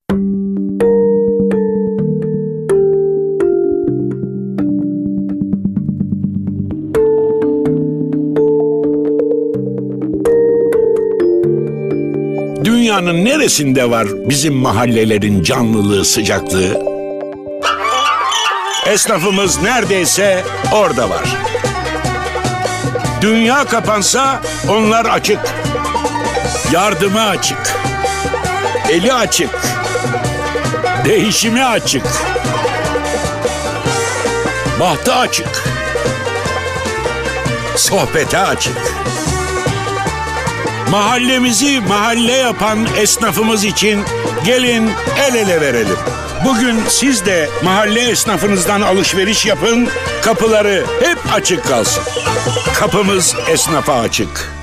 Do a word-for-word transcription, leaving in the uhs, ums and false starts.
Dünyanın neresinde var bizim mahallelerin canlılığı, sıcaklığı? Esnafımız neredeyse orada var. Dünya kapansa onlar açık. Yardıma açık. Eli açık. Değişime açık. Bahtı açık. Sohbete açık. Mahallemizi mahalle yapan esnafımız için gelin el ele verelim. Bugün siz de mahalle esnafınızdan alışveriş yapın, kapıları hep açık kalsın. Kapımız esnafa açık.